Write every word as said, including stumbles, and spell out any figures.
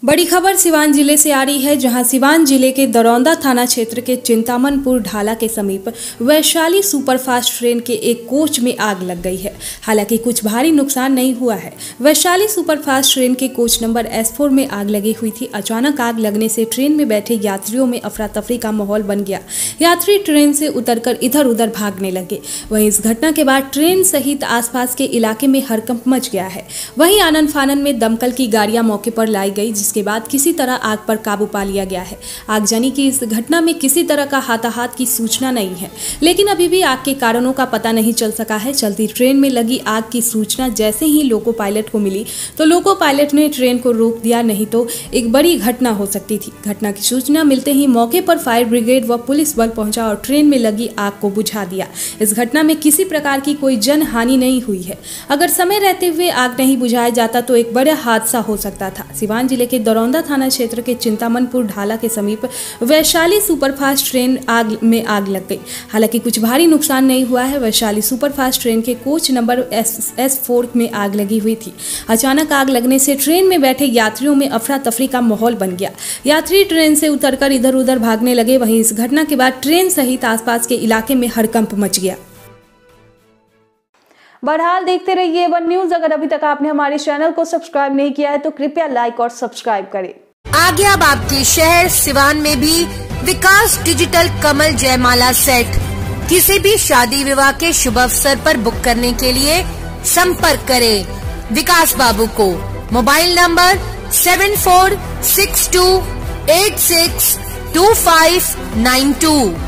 बड़ी खबर सिवान जिले से आ रही है, जहां सिवान जिले के दरौंदा थाना क्षेत्र के चिंतामनपुर ढाला के समीप वैशाली सुपरफास्ट ट्रेन के एक कोच में आग लग गई है। हालांकि कुछ भारी नुकसान नहीं हुआ है। वैशाली सुपरफास्ट ट्रेन के कोच नंबर एस फोर में आग लगी हुई थी। अचानक आग लगने से ट्रेन में बैठे यात्रियों में अफरा तफरी का माहौल बन गया। यात्री ट्रेन से उतरकर इधर उधर भागने लगे। वहीं इस घटना के बाद ट्रेन सहित आसपास के इलाके में हड़कंप मच गया है। वहीं आनन फानन में दमकल की गाड़ियां मौके पर लाई गई, जिसके बाद किसी तरह आग पर काबू पा लिया गया है। आगजनी की इस घटना में किसी तरह का हाथाहाथ की सूचना नहीं है, लेकिन अभी भी आग के कारणों का पता नहीं चल सका है। चलती ट्रेन में लगी आग की सूचना जैसे ही लोको पायलट को मिली तो लोको पायलट ने ट्रेन को रोक दिया, नहीं तो एक बड़ी घटना हो सकती थी। घटना की सूचना मिलते ही मौके पर फायर ब्रिगेड व पुलिस बल पहुंचा और ट्रेन में लगी आग को बुझा दिया। इस घटना में किसी प्रकार की कोई जन हानि नहीं हुई है। अगर समय रहते हुए आग नहीं बुझाया जाता तो एक बड़ा हादसा हो सकता था। सिवान जिले के दरौंदा थाना क्षेत्र के चिंतामनपुर ढाला के समीप वैशाली सुपरफास्ट ट्रेन आग में आग लग गई। हालांकि कुछ भारी नुकसान नहीं हुआ है। वैशाली सुपरफास्ट ट्रेन के coach number S S four में आग लगी हुई थी। अचानक आग लगने से ट्रेन में बैठे यात्रियों में अफरा तफरी का माहौल बन गया। यात्री ट्रेन से उतरकर इधर उधर भागने लगे। वहीं इस घटना के बाद ट्रेन सहित आसपास के इलाके में हड़कंप मच गया। बहरहाल देखते रहिए वन न्यूज। अगर अभी तक आपने हमारे चैनल को सब्सक्राइब नहीं किया है तो कृपया लाइक और सब्सक्राइब करें। आ गया अब आपके शहर सिवान में भी विकास डिजिटल कमल जयमाला सेट। किसी भी शादी विवाह के शुभ अवसर पर बुक करने के लिए संपर्क करें विकास बाबू को। Mobile number seven four six two eight six two five nine to.